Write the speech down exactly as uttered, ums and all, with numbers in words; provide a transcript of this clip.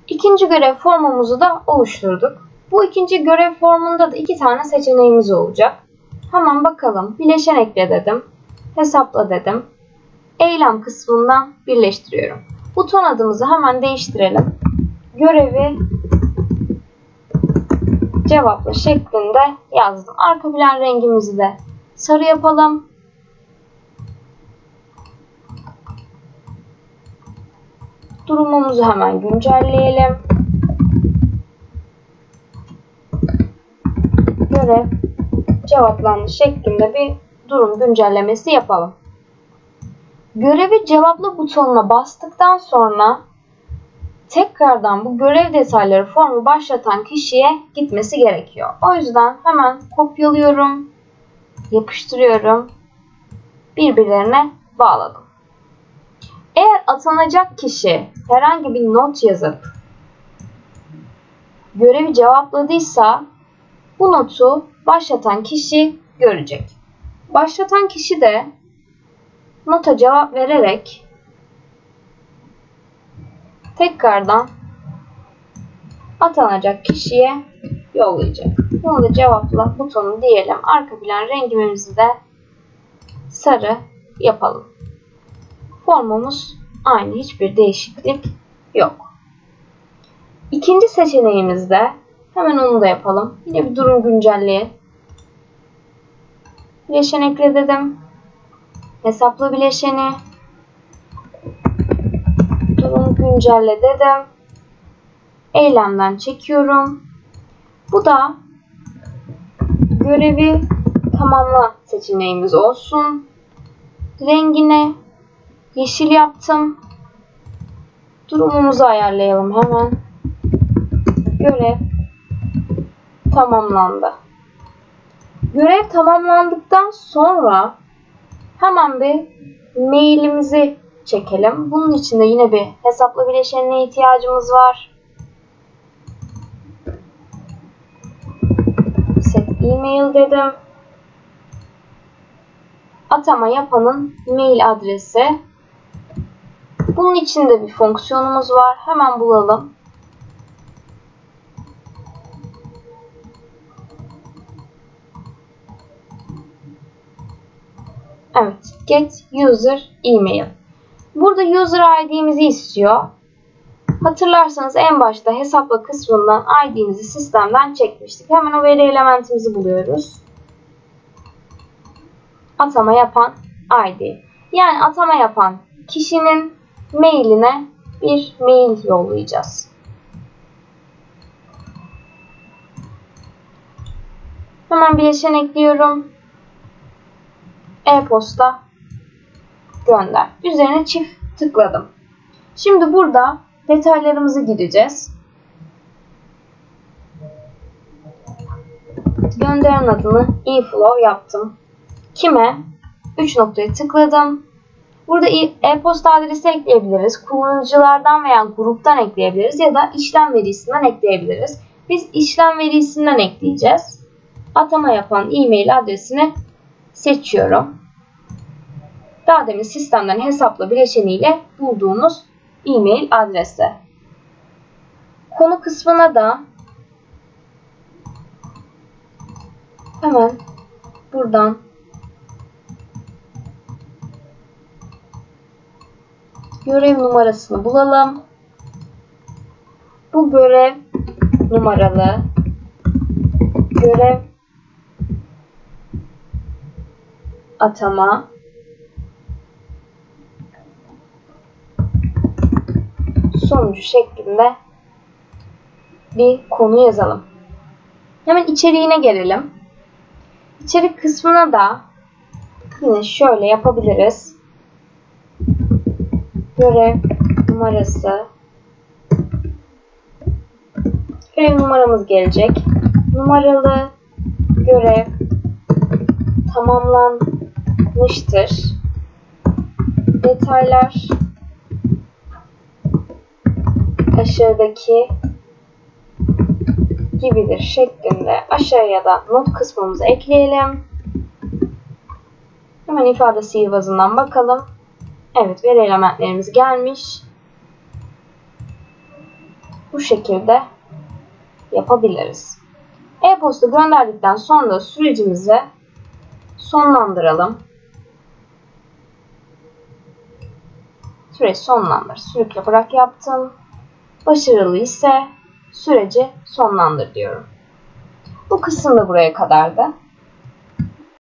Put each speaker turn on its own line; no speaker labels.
İkinci görev formumuzu da oluşturduk. Bu ikinci görev formunda da iki tane seçeneğimiz olacak. Hemen bakalım. Bileşen ekle dedim. Hesapla dedim. Eylem kısmından birleştiriyorum. Buton adımızı hemen değiştirelim. Görevi cevapla şeklinde yazdım. Arka plan rengimizi de sarı yapalım. Durumumuzu hemen güncelleyelim. Görev cevaplandı şeklinde bir durum güncellemesi yapalım. Görevi cevapla butonuna bastıktan sonra tekrardan bu görev detayları formu başlatan kişiye gitmesi gerekiyor. O yüzden hemen kopyalıyorum, yapıştırıyorum, birbirlerine bağladım. Eğer atanacak kişi herhangi bir not yazıp görevi cevapladıysa bu notu başlatan kişi görecek. Başlatan kişi de nota cevap vererek tekrardan atanacak kişiye yollayacak. Bunu da cevapla butonu diyelim. Arka plan rengimizi de sarı yapalım. Formumuz aynı. Hiçbir değişiklik yok. İkinci seçeneğimizde hemen onu da yapalım. Yine bir durum güncelleyelim. Bileşen ekle dedim. Hesapla bileşeni. Durum güncelle dedim. Eylemden çekiyorum. Bu da görevi tamamla seçeneğimiz olsun. Rengine yeşil yaptım. Durumumuzu ayarlayalım hemen. Görev tamamlandı. Görev tamamlandıktan sonra hemen bir mailimizi çekelim. Bunun için de yine bir hesapla bileşenine ihtiyacımız var. Set email dedim. Atama yapanın mail adresi. Bunun için de bir fonksiyonumuz var. Hemen bulalım. Evet. Get user email. Burada user I D'mizi istiyor. Hatırlarsanız en başta hesapla kısmından I D'mizi sistemden çekmiştik. Hemen o veri elementimizi buluyoruz. Atama yapan I D. Yani atama yapan kişinin mailine bir mail yollayacağız. Hemen bileşen ekliyorum. E-posta gönder. Üzerine çift tıkladım. Şimdi burada detaylarımızı gireceğiz. Gönderen adını inflow yaptım. Kime? üç noktaya tıkladım. Burada e-posta adresi ekleyebiliriz. Kullanıcılardan veya gruptan ekleyebiliriz ya da işlem verisinden ekleyebiliriz. Biz işlem verisinden ekleyeceğiz. Atama yapan e-mail adresini seçiyorum. Daha demin sistemden hesapla bileşeniyle bulduğumuz e-mail adresi. Konu kısmına da hemen buradan görev numarasını bulalım. Bu görev numaralı görev atama sonucu şeklinde bir konu yazalım. Hemen içeriğine gelelim. İçerik kısmına da yine şöyle yapabiliriz. Görev numarası. Görev numaramız gelecek. Numaralı görev tamamlanmıştır. Detaylar aşağıdaki gibidir şeklinde aşağıya da not kısmımızı ekleyelim. Hemen ifade sihirbazından bakalım. Evet, veri elementlerimiz gelmiş. bu şekilde yapabiliriz. E-posta gönderdikten sonra sürecimizi sonlandıralım. Süreç sonlandır. Sürükle bırak yaptım. Başarılı ise süreci sonlandır diyorum. Bu kısım da buraya kadardı.